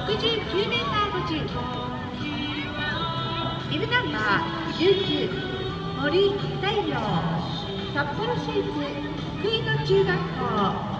69メーター50。ビブナンバー19森大亮、札幌市立福井野中学校。